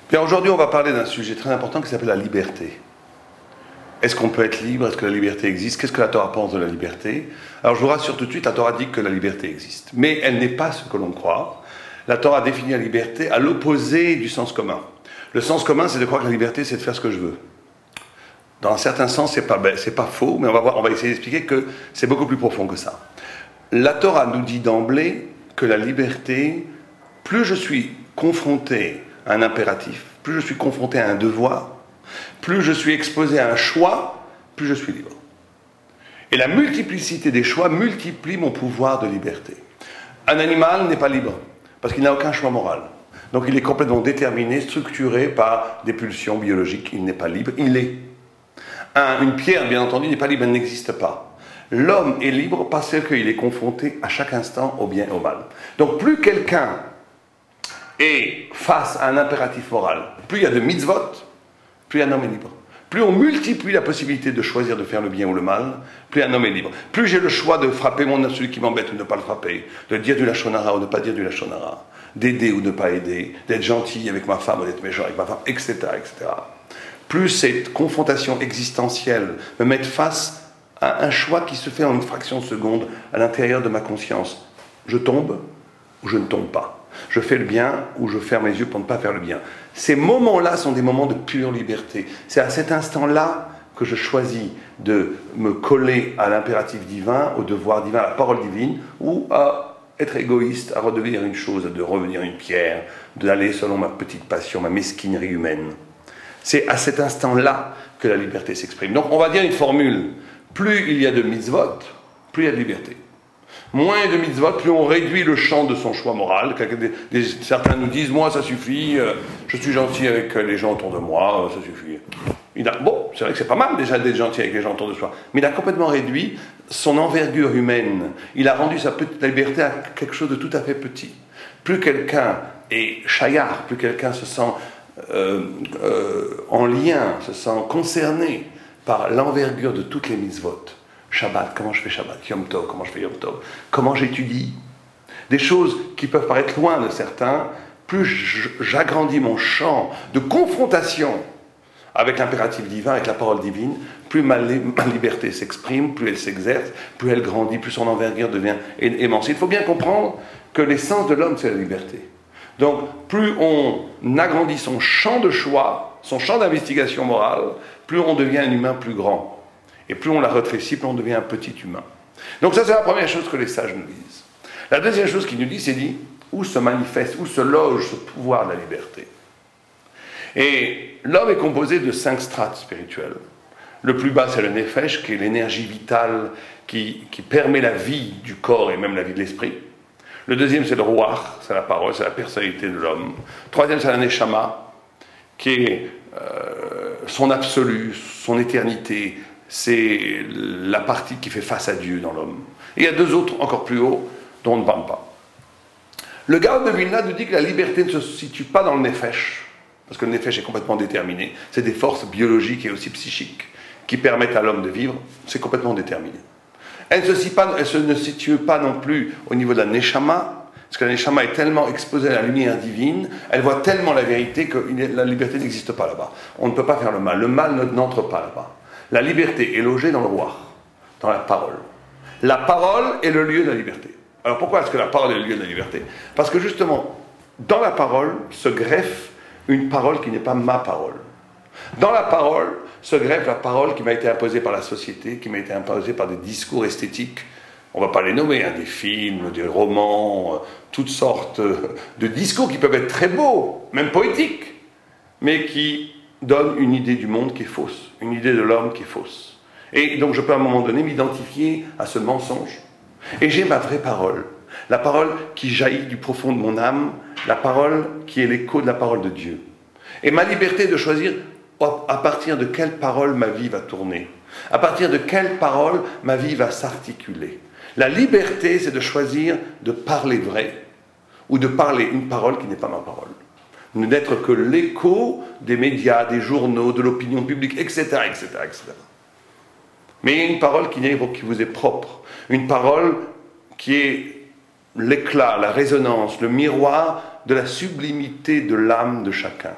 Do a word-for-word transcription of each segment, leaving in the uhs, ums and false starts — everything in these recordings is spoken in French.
Bien, aujourd'hui, on va parler d'un sujet très important qui s'appelle la liberté. Est-ce qu'on peut être libre? Est-ce que la liberté existe? Qu'est-ce que la Torah pense de la liberté? Alors, je vous rassure tout de suite, la Torah dit que la liberté existe. Mais elle n'est pas ce que l'on croit. La Torah définit la liberté à l'opposé du sens commun. Le sens commun, c'est de croire que la liberté, c'est de faire ce que je veux. Dans un certain sens, c'est pas, ben, c'est pas faux, mais on va, voir, on va essayer d'expliquer que c'est beaucoup plus profond que ça. La Torah nous dit d'emblée que la liberté, plus je suis confronté à un impératif, plus je suis confronté à un devoir, plus je suis exposé à un choix, plus je suis libre. Et la multiplicité des choix multiplie mon pouvoir de liberté. Un animal n'est pas libre, parce qu'il n'a aucun choix moral. Donc il est complètement déterminé, structuré par des pulsions biologiques. Il n'est pas libre, il est. Un, une pierre, bien entendu, n'est pas libre, elle n'existe pas. L'homme est libre parce qu'il est confronté à chaque instant au bien et au mal. Donc plus quelqu'un est face à un impératif moral, plus il y a de mitzvot, plus un homme est libre. Plus on multiplie la possibilité de choisir de faire le bien ou le mal, plus un homme est libre. Plus j'ai le choix de frapper mon celui qui m'embête ou de ne pas le frapper, de dire du lachon hara ou de ne pas dire du lachon hara, d'aider ou de ne pas aider, d'être gentil avec ma femme ou d'être méchant avec ma femme, et cetera, et cetera. Plus cette confrontation existentielle me met face à un choix qui se fait en une fraction de seconde à l'intérieur de ma conscience. Je tombe ou je ne tombe pas. Je fais le bien ou je ferme les yeux pour ne pas faire le bien. Ces moments-là sont des moments de pure liberté. C'est à cet instant-là que je choisis de me coller à l'impératif divin, au devoir divin, à la parole divine, ou à être égoïste, à redevenir une chose, de revenir une pierre, d'aller selon ma petite passion, ma mesquinerie humaine. C'est à cet instant-là que la liberté s'exprime. Donc on va dire une formule. Plus il y a de mitzvot, plus il y a de liberté. Moins il y a de mitzvot, plus on réduit le champ de son choix moral. Des, des, certains nous disent, moi ça suffit, euh, je suis gentil avec les gens autour de moi, euh, ça suffit. Il a, bon, c'est vrai que c'est pas mal déjà d'être gentil avec les gens autour de soi, mais il a complètement réduit son envergure humaine. Il a rendu sa petite liberté à quelque chose de tout à fait petit. Plus quelqu'un est chayar, plus quelqu'un se sent euh, euh, en lien, se sent concerné par l'envergure de toutes les mitzvot. Shabbat, comment je fais Shabbat? Yom Tov, comment je fais Yom Tov? Comment j'étudie? Des choses qui peuvent paraître loin de certains, plus j'agrandis mon champ de confrontation avec l'impératif divin, avec la parole divine, plus ma, ma liberté s'exprime, plus elle s'exerce, plus elle grandit, plus son envergure devient immense. Il faut bien comprendre que l'essence de l'homme, c'est la liberté. Donc, plus on agrandit son champ de choix, son champ d'investigation morale, plus on devient un humain plus grand. Et plus on la rétrécit, plus on devient un petit humain. Donc ça, c'est la première chose que les sages nous disent. La deuxième chose qu'ils nous disent, c'est dit, où se manifeste, où se loge ce pouvoir de la liberté. Et l'homme est composé de cinq strates spirituelles. Le plus bas, c'est le nefesh, qui est l'énergie vitale qui, qui permet la vie du corps et même la vie de l'esprit. Le deuxième, c'est le ruach, c'est la parole, c'est la personnalité de l'homme. Le troisième, c'est la neshama, qui est euh, son absolu, son éternité. C'est la partie qui fait face à Dieu dans l'homme. Et il y a deux autres encore plus hauts dont on ne parle pas. Le Gaon de Vilna nous dit que la liberté ne se situe pas dans le nefesh, parce que le nefesh est complètement déterminé. C'est des forces biologiques et aussi psychiques qui permettent à l'homme de vivre. C'est complètement déterminé. Elle ne, se pas, elle se ne situe pas non plus au niveau de la neshama, parce que la neshama est tellement exposée à la lumière divine, elle voit tellement la vérité que la liberté n'existe pas là-bas. On ne peut pas faire le mal. Le mal n'entre pas là-bas. La liberté est logée dans le roi, dans la parole. La parole est le lieu de la liberté. Alors pourquoi est-ce que la parole est le lieu de la liberté? Parce que justement, dans la parole se greffe une parole qui n'est pas ma parole. Dans la parole se greffe la parole qui m'a été imposée par la société, qui m'a été imposée par des discours esthétiques. On ne va pas les nommer, hein, des films, des romans, euh, toutes sortes de discours qui peuvent être très beaux, même poétiques, mais qui donne une idée du monde qui est fausse, une idée de l'homme qui est fausse. Et donc je peux à un moment donné m'identifier à ce mensonge. Et j'ai ma vraie parole, la parole qui jaillit du profond de mon âme, la parole qui est l'écho de la parole de Dieu. Et ma liberté de choisir à partir de quelle parole ma vie va tourner, à partir de quelle parole ma vie va s'articuler. La liberté, c'est de choisir de parler vrai, ou de parler une parole qui n'est pas ma parole. Ne n'être que l'écho des médias, des journaux, de l'opinion publique, et cetera, et cetera, et cetera. Mais il y a une parole qui, qui vous est propre, une parole qui est l'éclat, la résonance, le miroir de la sublimité de l'âme de chacun.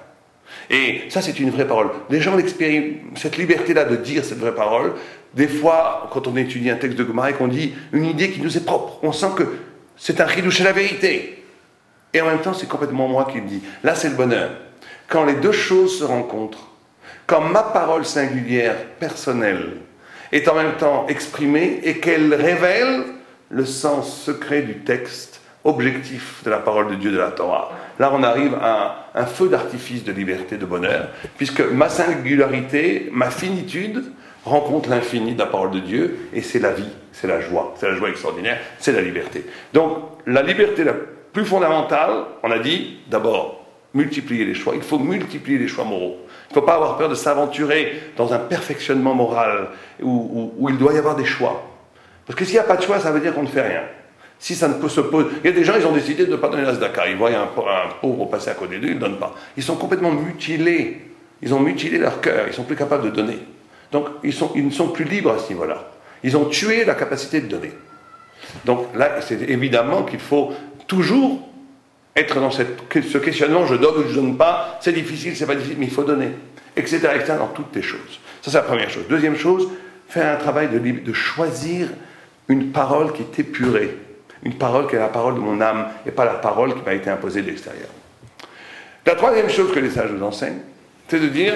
Et ça, c'est une vraie parole. Les gens l'expérimentent, cette liberté-là de dire cette vraie parole. Des fois, quand on étudie un texte de Gemara et qu'on dit une idée qui nous est propre, on sent que c'est un chidouche, c'est la vérité. Et en même temps, c'est complètement moi qui le dis. Là, c'est le bonheur. Quand les deux choses se rencontrent, quand ma parole singulière, personnelle, est en même temps exprimée et qu'elle révèle le sens secret du texte objectif de la parole de Dieu de la Torah. Là, on arrive à un feu d'artifice de liberté, de bonheur, puisque ma singularité, ma finitude, rencontre l'infini de la parole de Dieu, et c'est la vie, c'est la joie, c'est la joie extraordinaire, c'est la liberté. Donc, la liberté la plus fondamentale, on a dit, d'abord, multiplier les choix. Il faut multiplier les choix moraux. Il ne faut pas avoir peur de s'aventurer dans un perfectionnement moral où, où, où il doit y avoir des choix. Parce que s'il n'y a pas de choix, ça veut dire qu'on ne fait rien. Si ça ne peut se poser... Il y a des gens, ils ont décidé de ne pas donner la tzedaka. Ils voient un, un pauvre passer à côté d'eux, ils ne donnent pas. Ils sont complètement mutilés. Ils ont mutilé leur cœur. Ils ne sont plus capables de donner. Donc, ils, sont, ils ne sont plus libres à ce niveau-là. Ils ont tué la capacité de donner. Donc là, c'est évidemment qu'il faut toujours être dans cette, ce questionnement, je donne ou je ne donne pas, c'est difficile, c'est pas difficile, mais il faut donner, et cetera, et cetera, dans toutes les choses. Ça, c'est la première chose. Deuxième chose, faire un travail de, de choisir une parole qui est épurée, une parole qui est la parole de mon âme, et pas la parole qui m'a été imposée de l'extérieur. La troisième chose que les sages nous enseignent, c'est de dire,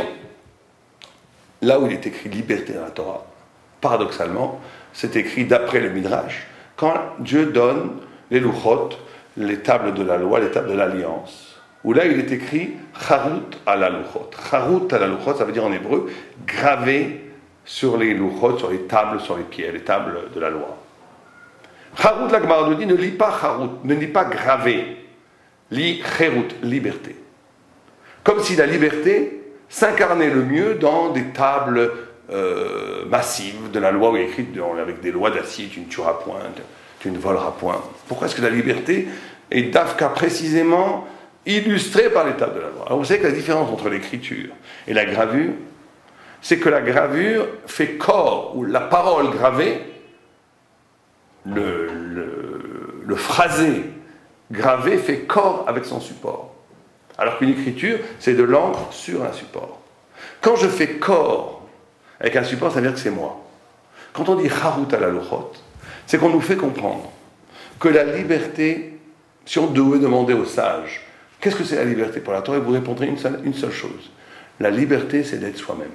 là où il est écrit liberté dans la Torah, paradoxalement, c'est écrit d'après le Midrash, quand Dieu donne les louchot, les tables de la loi, les tables de l'alliance, où là il est écrit Charut à la louchot. Charut à la louchot, ça veut dire en hébreu gravé sur les louchot, sur les tables, sur les pieds, les tables de la loi. Charut, la Gemara nous dit, ne lis pas Charut, ne lis pas gravé, lis Cherut, liberté. Comme si la liberté s'incarnait le mieux dans des tables euh, massives de la loi où il est écrit avec des lois d'acier, tu ne tueras point, tu ne voleras point. Pourquoi est-ce que la liberté est d'Afka précisément illustrée par les tables de la loi? Alors vous savez que la différence entre l'écriture et la gravure, c'est que la gravure fait corps, ou la parole gravée, le, le, le phrasé gravé fait corps avec son support. Alors qu'une écriture, c'est de l'encre sur un support. Quand je fais corps avec un support, ça veut dire que c'est moi. Quand on dit Charut à la louchot, c'est qu'on nous fait comprendre que la liberté, si on devait demander aux sages, qu'est-ce que c'est la liberté pour la Torah, ils vous répondraient une seule, une seule chose. La liberté, c'est d'être soi-même.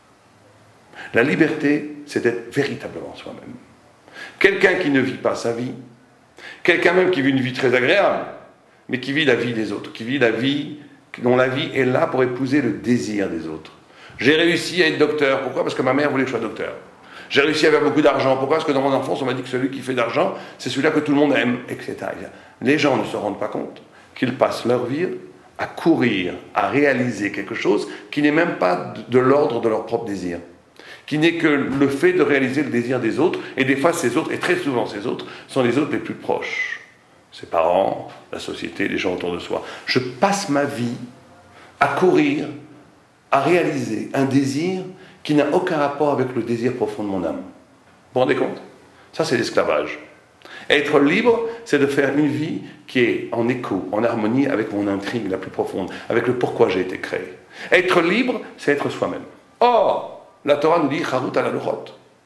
La liberté, c'est d'être véritablement soi-même. Quelqu'un qui ne vit pas sa vie, quelqu'un même qui vit une vie très agréable, mais qui vit la vie des autres, qui vit la vie, dont la vie est là pour épouser le désir des autres. J'ai réussi à être docteur. Pourquoi? Parce que ma mère voulait que je sois docteur. J'ai réussi à avoir beaucoup d'argent. Pourquoi? Parce que dans mon enfance, on m'a dit que celui qui fait d'argent, c'est celui-là que tout le monde aime, et cetera. Les gens ne se rendent pas compte qu'ils passent leur vie à courir, à réaliser quelque chose qui n'est même pas de l'ordre de leur propre désir, qui n'est que le fait de réaliser le désir des autres, et des fois ces autres, et très souvent ces autres, sont les autres les plus proches. Ses parents, la société, les gens autour de soi. Je passe ma vie à courir, à réaliser un désir qui n'a aucun rapport avec le désir profond de mon âme. Vous vous rendez compte? Ça, c'est l'esclavage. Être libre, c'est de faire une vie qui est en écho, en harmonie avec mon intrigue la plus profonde, avec le pourquoi j'ai été créé. Être libre, c'est être soi-même. Or, la Torah nous dit Charut à la louchot.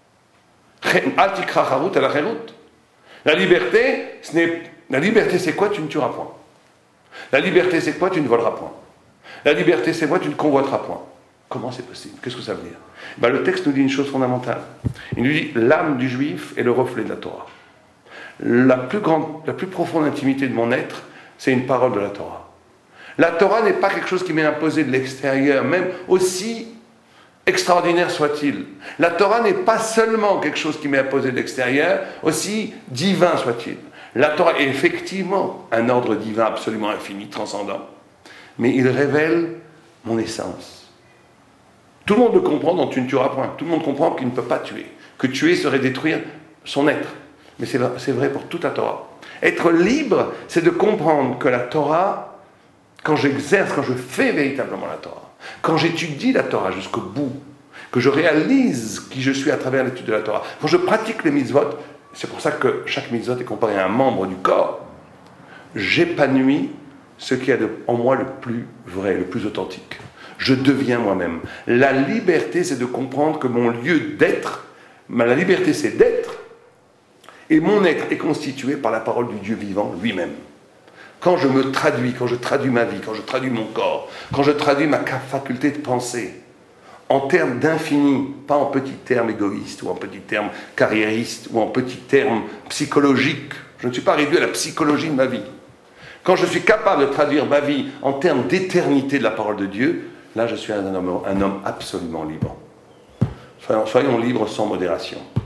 Al tikra charut à la cherut. La liberté, ce n'est, la liberté, c'est quoi? Tu ne tueras point. La liberté, c'est quoi? Tu ne voleras point. La liberté, c'est quoi? Tu ne convoiteras point. Comment c'est possible? Qu'est-ce que ça veut dire? Ben, le texte nous dit une chose fondamentale. Il nous dit l'âme du juif est le reflet de la Torah. La plus grande, la plus profonde intimité de mon être, c'est une parole de la Torah. La Torah n'est pas quelque chose qui m'est imposé de l'extérieur, même aussi extraordinaire soit-il. La Torah n'est pas seulement quelque chose qui m'est imposé de l'extérieur, aussi divin soit-il. La Torah est effectivement un ordre divin absolument infini, transcendant, mais il révèle mon essence. Tout le monde le comprend dans tu ne tueras point. Tout le monde comprend qu'il ne peut pas tuer. Que tuer serait détruire son être. Mais c'est, c'est vrai pour toute la Torah. Être libre, c'est de comprendre que la Torah, quand j'exerce, quand je fais véritablement la Torah, quand j'étudie la Torah jusqu'au bout, que je réalise qui je suis à travers l'étude de la Torah, quand je pratique les mitzvot, c'est pour ça que chaque mitzvot est comparé à un membre du corps, j'épanouis ce qu'il y a de, en moi le plus vrai, le plus authentique. Je deviens moi-même. La liberté, c'est de comprendre que mon lieu d'être, la liberté, c'est d'être, et mon être est constitué par la parole du Dieu vivant lui-même. Quand je me traduis, quand je traduis ma vie, quand je traduis mon corps, quand je traduis ma faculté de penser, en termes d'infini, pas en petits termes égoïstes, ou en petits termes carriéristes, ou en petits termes psychologiques. Je ne suis pas réduit à la psychologie de ma vie. Quand je suis capable de traduire ma vie en termes d'éternité de la parole de Dieu, là je suis un homme, un homme absolument libre. Soyons, soyons libres sans modération.